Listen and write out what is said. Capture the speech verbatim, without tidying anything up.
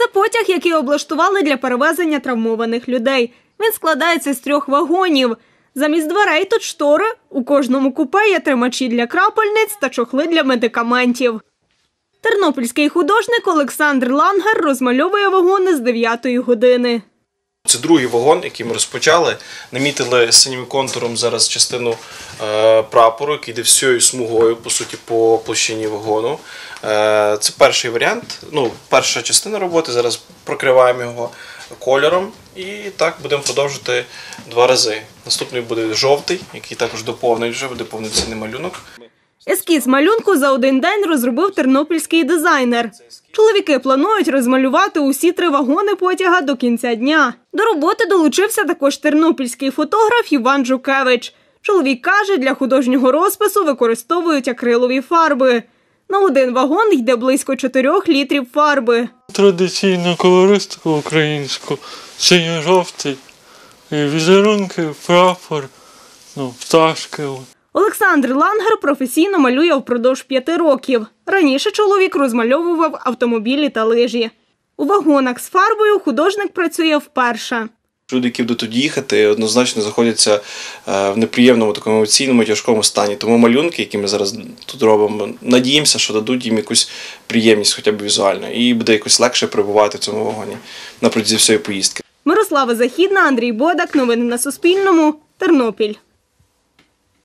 Це потяг, який облаштували для перевезення травмованих людей. Він складається з трьох вагонів. Замість дверей тут штори, у кожному купе є тримачі для крапельниць та чохли для медикаментів. Тернопільський художник Олександр Лангер розмальовує вагони з дев'ятої години. Це другий вагон, який ми розпочали. Намітили синім контуром зараз частину е, прапору, який йде всією смугою, по суті, по площині вагону. Е, це перший варіант, ну, перша частина роботи, зараз прокриваємо його кольором і так будемо продовжувати два рази. Наступний буде жовтий, який також доповнить вже, буде повноцінний малюнок. Ескіз малюнку за один день розробив тернопільський дизайнер. Чоловіки планують розмалювати усі три вагони потяга до кінця дня. До роботи долучився також тернопільський фотограф Іван Жукевич. Чоловік каже, для художнього розпису використовують акрилові фарби. На один вагон йде близько чотирьох літрів фарби. Традиційну колористику українську, синьо-жовтий, візерунки, прапор, ну, пташки. Олександр Лангер професійно малює впродовж п'яти років. Раніше чоловік розмальовував автомобілі та лижі. У вагонах з фарбою художник працює вперше. Люди, які будуть тут їхати, однозначно знаходяться в неприємному, такому емоційному, тяжкому стані. Тому малюнки, які ми зараз тут робимо, надіємося, що дадуть їм якусь приємність, хоча б візуально. І буде якось легше перебувати в цьому вагоні на протязі всієї поїздки. Мирослава Західна, Андрій Бодак. Новини на Суспільному. Тернопіль.